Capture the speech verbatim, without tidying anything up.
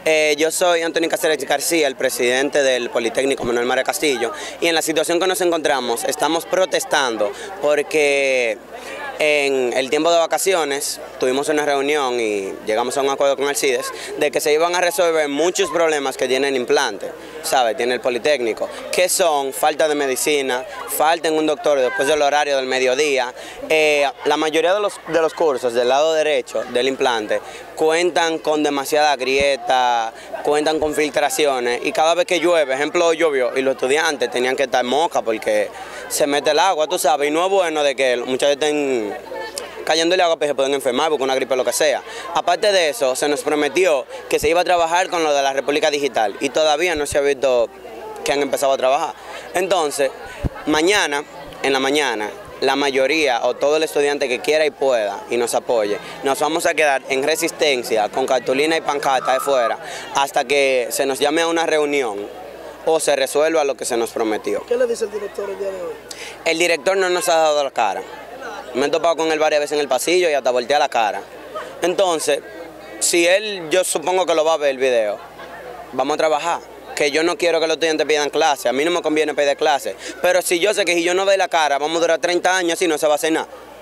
Eh, yo soy Antonio Cáceres García, el presidente del Politécnico Manuel María Castillo, y en la situación que nos encontramos estamos protestando porque en el tiempo de vacaciones tuvimos una reunión y llegamos a un acuerdo con el CIDES de que se iban a resolver muchos problemas que tiene el implante, ¿sabe? Tiene el Politécnico, que son falta de medicina, falta en un doctor después del horario del mediodía. Eh, la mayoría de los, de los cursos del lado derecho del implante cuentan con demasiada grieta, cuentan con filtraciones y cada vez que llueve, ejemplo llovió y los estudiantes tenían que estar moca porque se mete el agua, tú sabes, y no es bueno de que los muchachos estén cayéndole agua porque se pueden enfermar porque una gripe o lo que sea. Aparte de eso, se nos prometió que se iba a trabajar con lo de la República Digital y todavía no se ha visto que han empezado a trabajar. Entonces, mañana, en la mañana, la mayoría o todo el estudiante que quiera y pueda y nos apoye, nos vamos a quedar en resistencia con cartulina y pancarta de fuera hasta que se nos llame a una reunión o se resuelva lo que se nos prometió. ¿Qué le dice el director el día de hoy? El director no nos ha dado la cara. Me he topado con él varias veces en el pasillo y hasta voltea la cara. Entonces, si él, yo supongo que lo va a ver el video, vamos a trabajar. Que yo no quiero que los estudiantes pidan clase, a mí no me conviene pedir clase. Pero si yo sé que si yo no doy la cara, vamos a durar treinta años y no se va a hacer nada.